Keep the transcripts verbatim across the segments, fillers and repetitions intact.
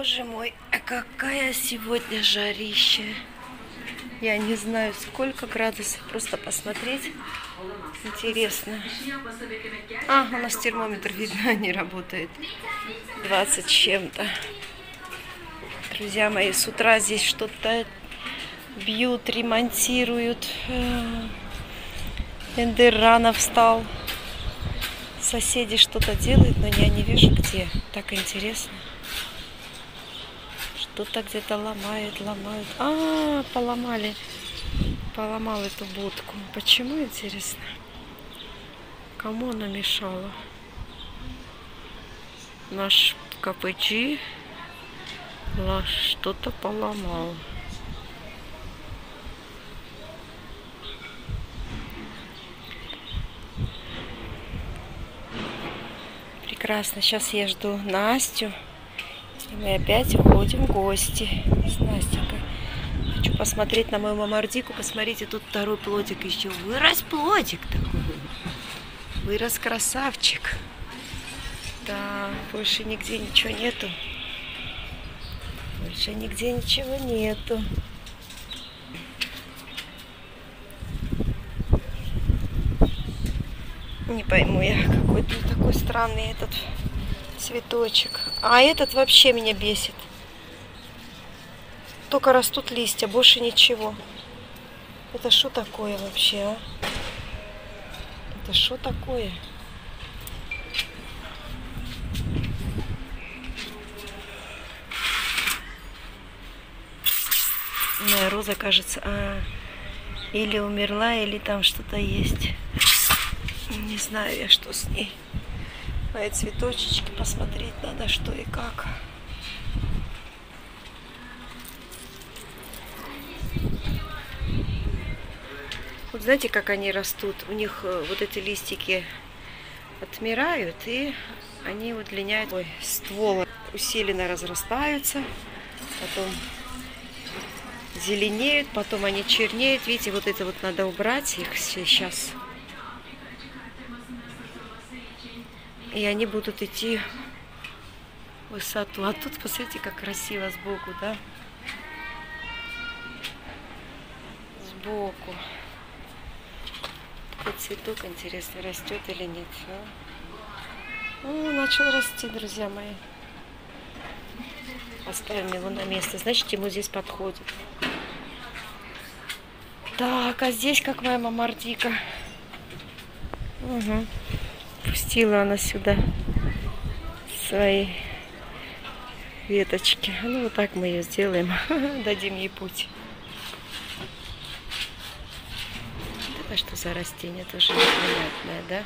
Боже мой, а какая сегодня жарища. Я не знаю, сколько градусов. Просто посмотреть. Интересно. А, у нас термометр, видно, не работает. двадцать с чем-то. Друзья мои, с утра здесь что-то бьют, ремонтируют. Эндер рано встал. Соседи что-то делают, но я не вижу где. Так интересно. Что-то где-то ломают, ломают. А, поломали. Поломал эту будку. Почему, интересно? Кому она мешала? Наш КПЧ что-то поломал. Прекрасно. Сейчас я жду Настю. И мы опять уходим в гости с Настенькой. Хочу посмотреть на мою мамардику. Посмотрите, тут второй плодик еще. Вырос плодик такой. Вырос красавчик. Да, больше нигде ничего нету. Больше нигде ничего нету. Не пойму я, какой-то такой странный этот цветочек. А этот вообще меня бесит. Только растут листья, больше ничего. Это что такое вообще, а? Это что такое? Моя роза, кажется, а, или умерла, или там что-то есть. Не знаю я, что с ней. Мои цветочечки посмотреть надо, что и как. Вот знаете, как они растут? У них вот эти листики отмирают, и они удлиняют. Ой, стволы усиленно разрастаются, потом зеленеют, потом они чернеют. Видите, вот это вот надо убрать их сейчас. И они будут идти в высоту. А тут, посмотрите, как красиво сбоку, да? Сбоку. Такой цветок, интересно, растет или нет. А? О, начал расти, друзья мои. Поставим его на место. Значит, ему здесь подходит. Так, а здесь как моя мамардика. Угу. Пустила она сюда свои веточки. Ну, вот так мы ее сделаем. Дадим ей путь. Это что за растение? Тоже непонятное, да?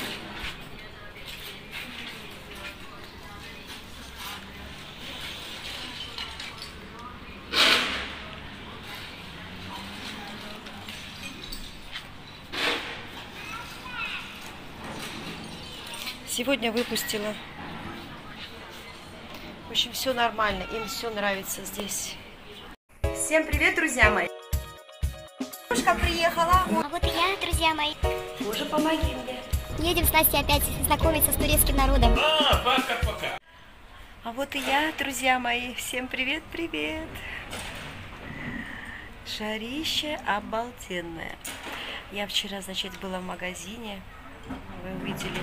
Сегодня выпустила. В общем, все нормально. Им все нравится здесь. Всем привет, друзья мои. Девушка приехала. А вот и я, друзья мои. Боже, помоги мне. Едем с Настей опять знакомиться с турецким народом. А, пока-пока. А вот и я, друзья мои. Всем привет, привет. Жарище обалденное. Я вчера, значит, была в магазине. Вы увидели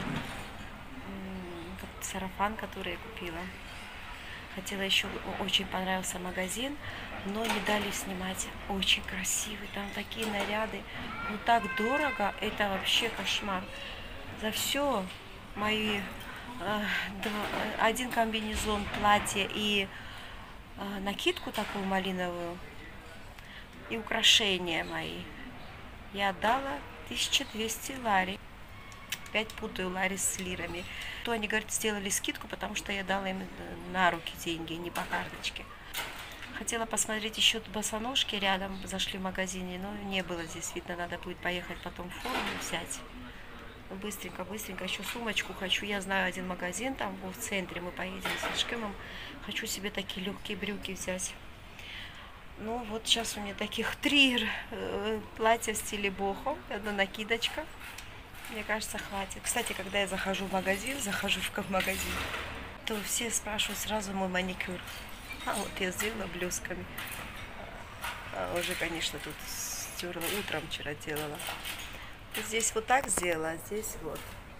сарафан, который я купила. Хотела еще, очень понравился магазин, но не дали снимать. Очень красивый, там такие наряды. Ну так дорого, это вообще кошмар. За все мои э, два, один комбинезон, платье и э, накидку такую малиновую и украшения мои я отдала тысяча двести лари. Опять путаю лари с лирами. То они, говорят, сделали скидку, потому что я дала им на руки деньги, не по карточке. Хотела посмотреть еще босоножки рядом, зашли в магазине, но не было здесь. Видно, надо будет поехать потом в форму взять. Быстренько, быстренько. Еще сумочку хочу. Я знаю один магазин, там в центре мы поедем с Ишкемом. Хочу себе такие легкие брюки взять. Ну, вот сейчас у меня таких три э, платья в стиле бохо. Одна накидочка. Мне кажется, хватит. Кстати, когда я захожу в магазин, захожу в магазин, то все спрашивают сразу мой маникюр. А вот я сделала блесками. А уже, конечно, тут стерла, утром вчера делала. Здесь вот так сделала, а здесь вот.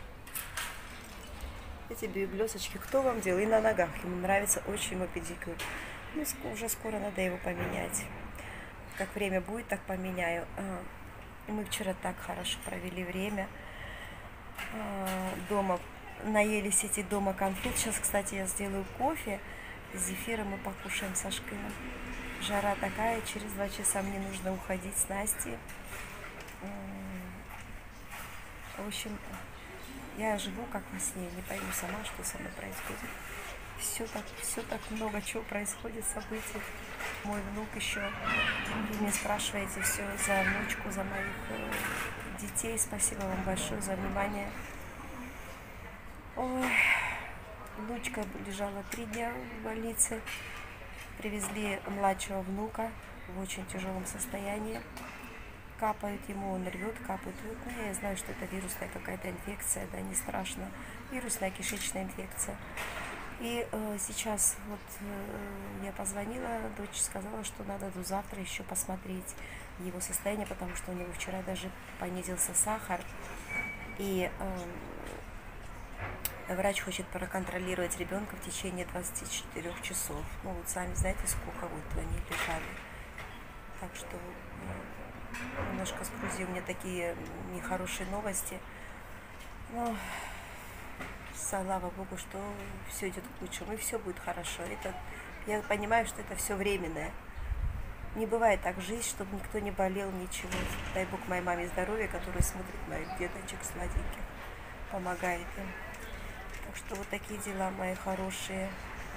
Эти блесочки кто вам делал? И на ногах. Ему нравится очень ему педикюр. Ну, уже скоро надо его поменять. Как время будет, так поменяю. Мы вчера так хорошо провели время. Дома наелись эти дома конфет. Сейчас, кстати, я сделаю кофе. С зефиром мы покушаем с Ашкиным. Жара такая, через два часа мне нужно уходить с Настей. В общем, я живу как во сне, не пойму сама, что со мной происходит. Все так, все так много чего происходит, событий. Мой внук еще, вы меня спрашиваете все за внучку, за моих э, детей. Спасибо вам большое за внимание. Ой, внучка лежала три дня в больнице. Привезли младшего внука в очень тяжелом состоянии. Капают ему, он рвет, капают. Ну, я знаю, что это вирусная какая-то инфекция, да, не страшно. Вирусная кишечная инфекция. И э, сейчас вот э, я позвонила, дочь сказала, что надо до завтра еще посмотреть его состояние, потому что у него вчера даже понизился сахар. И э, врач хочет проконтролировать ребенка в течение двадцати четырёх часов. Ну вот сами знаете, сколько вот они лежали. Так что э, немножко с Грузией у меня такие нехорошие новости. Но слава Богу, что все идет к лучшему, и все будет хорошо. Это, я понимаю, что это все временное. Не бывает так в жизни, чтобы никто не болел, ничего. Дай Бог моей маме здоровья, которая смотрит моих деточек сладеньких, помогает им. Так что вот такие дела мои хорошие.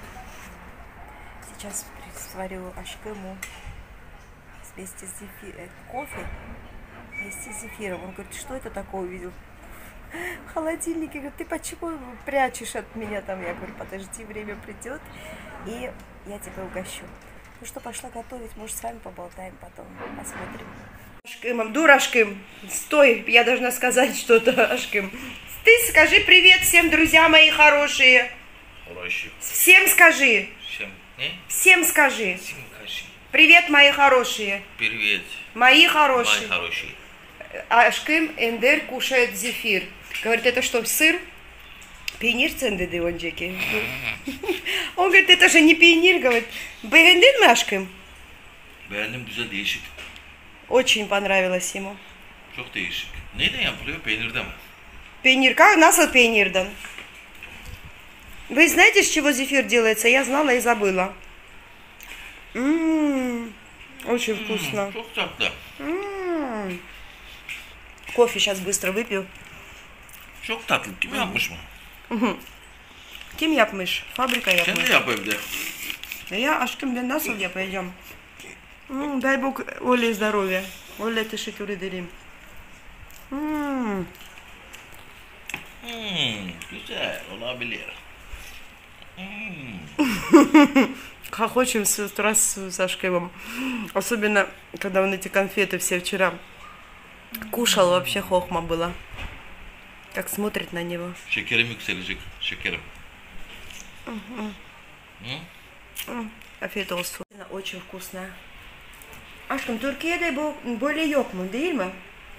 Сейчас сварю ашкему вместе с зефиром, кофе вместе с зефиром. Он говорит, что это такое увидел? В холодильнике, говорит, ты почему прячешь от меня там? Я говорю, подожди, время придет, и я тебя угощу. Ну что, пошла готовить, может, с вами поболтаем потом, посмотрим. Ашкым, дурашкым, стой, я должна сказать что-то, Ашкым. Ты скажи привет всем, друзья мои хорошие. Хорошие. Всем скажи. Всем, не? Всем скажи. Всем скажи. Привет, мои хорошие. Привет. Мои хорошие. Мои хорошие. Ашкым Эндер кушает зефир. Говорит, это что, сыр? Пионер цендеды он джеки. Он говорит, это же не пионер, говорит. Beğendin mi aşkım? Beğendim, güzel, değişik. Очень понравилось ему. Çok değişik. Neyden yapılıyor? Peynirden mi? Пионер, как? Nasıl peynirden? Вы знаете, с чего зефир делается? Я знала и забыла. М-м-м, очень вкусно. Çok tatlı. М-м. Кофе сейчас быстро выпью. Çok tatlı. Kim yapmış mı? Kim yapmış? Fabrika yapmış. Kendi yap evde. Я, aşkım, ben nasıl yapacağım? М, дай Бог Оле здоровья. Оле teşekkür ederim. М. Hmm, güzel olabilir. Hmm. Хохочем с утра с Сашкой. Особенно, когда он эти конфеты все вчера кушал, вообще хохма была. Как смотрит на него. Şekerim yükselecek. Şekerim. Afiyet olsun. Очень вкусная. Aşkım, Türkiye'de bu böyle yok mu, değil mi?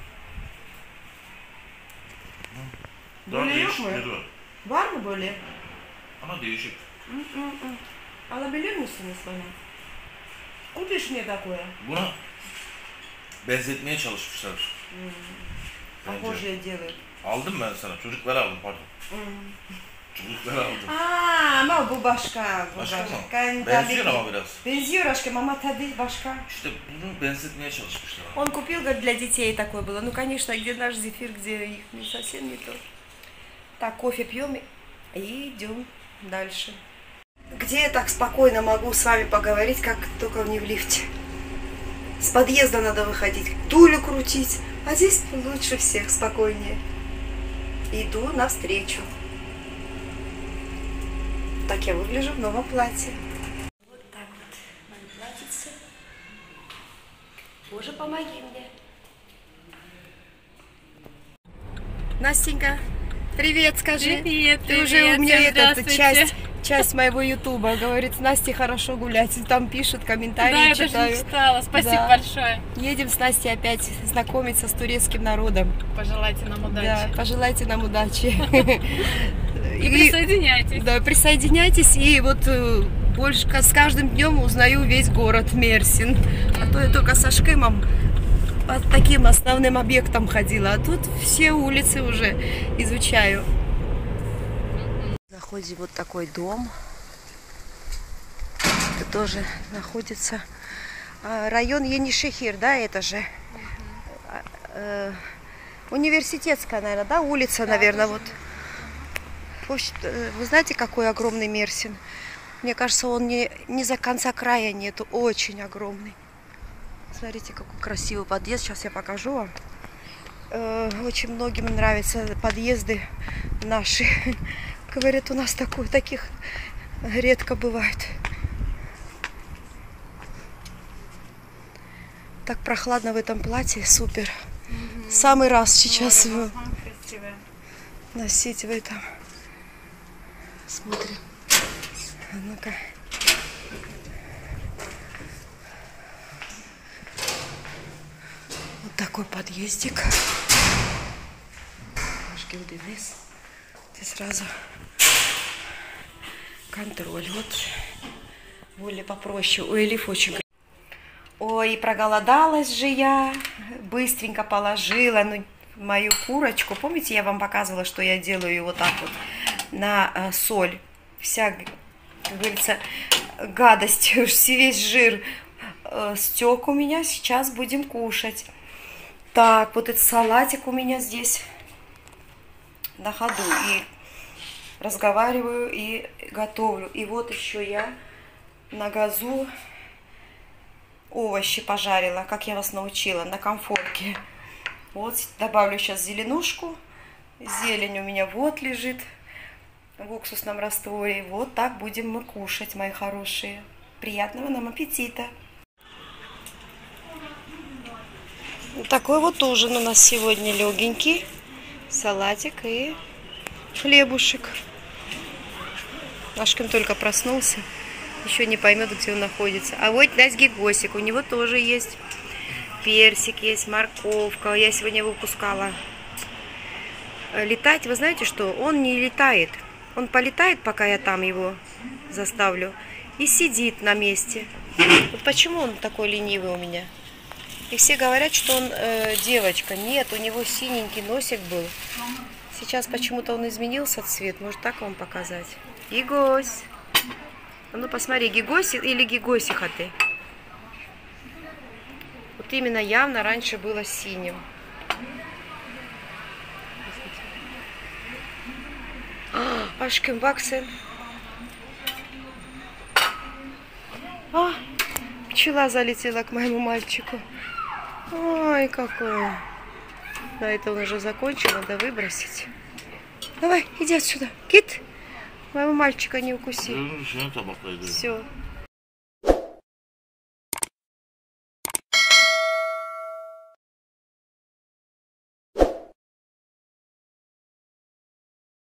Daha Böyle yok mu? değişikleri var. Var mı böyle? Ama değişik. Alabilir misiniz bana? Купишь мне такое? Buna benzetmeye çalışmışlar. Bence. Похожее делают. Aldım ben sana. Çocuklara aldım pardon. Çocuklara aldım. Aa, ama bu başka. Bu Başka mı? Ben Benziyor tabii- ama biraz. Benziyor aşkım ama tadı başka. İşte bunu benzetmeye çalışmışlar. Он купил, говорит, для детей такое было. Ну, конечно, где наш зефир, где их не совсем не то. Так, кофе пьем и идем дальше. Где я так спокойно могу с вами поговорить, как только не в лифте? С подъезда надо выходить, тулю крутить, а здесь лучше всех, спокойнее. Иду навстречу. Так я выгляжу в новом платье. Вот так вот мое платьице. Боже, помоги мне. Настенька, привет, скажи. Привет, Ты привет, уже у меня всем эту здравствуйте. часть часть моего ютуба. Говорит, с Настей хорошо гулять. И там пишут, комментарии Да, я читаю. даже читала. Спасибо Да. большое. Едем с Настей опять знакомиться с турецким народом. Пожелайте нам удачи. Да, пожелайте нам удачи. И присоединяйтесь. Да, присоединяйтесь. И вот э, больше с каждым днем узнаю весь город Мерсин. А то я только со Шкемом по таким основным объектам ходила. А тут все улицы уже изучаю. Заходим в вот такой дом. Это тоже находится а, район Енишехир, да, это же а, э, университетская, наверное, да, улица, да, наверное, вот. Площадь, э, вы знаете, какой огромный Мерсин? Мне кажется, он не, не за конца края нету, очень огромный. Смотрите, какой красивый подъезд, сейчас я покажу вам. Э, очень многим нравятся подъезды наши. Говорят, у нас такой, таких редко бывает. Так прохладно в этом платье, супер. Mm-hmm. Самый раз сейчас его носить в этом. Смотрим. А ну-ка. Вот такой подъездик. Вниз. Здесь сразу контроль. Вот более попроще. У Элиф очень. Ой, проголодалась же я. Быстренько положила ну, мою курочку. Помните, я вам показывала, что я делаю ее вот так вот на э, соль. Вся, как говорится, гадость, весь жир э, стек у меня. Сейчас будем кушать. Так, вот этот салатик у меня здесь на ходу. И разговариваю, и готовлю. И вот еще я на газу овощи пожарила, как я вас научила, на комфорке. Вот, добавлю сейчас зеленушку. Зелень у меня вот лежит в уксусном растворе. Вот так будем мы кушать, мои хорошие. Приятного нам аппетита! Такой вот ужин у нас сегодня легенький. Салатик и хлебушек. Ашкин только проснулся. Еще не поймет, где он находится. А вот наш гигосик. У него тоже есть персик, есть морковка. Я сегодня выпускала. Летать, вы знаете что? Он не летает. Он полетает, пока я там его заставлю. И сидит на месте. Вот почему он такой ленивый у меня? И все говорят, что он э, девочка. Нет, у него синенький носик был. Сейчас почему-то он изменился цвет. Может так вам показать? Гигось. А ну посмотри, гигоси или гигосиха ты. Вот именно явно раньше было синим. Ашкин баксен. А, пчела залетела к моему мальчику. Ой, какой. Да, это он уже закончил, надо выбросить. Давай, иди отсюда. Кит, моего мальчика не укуси. Все.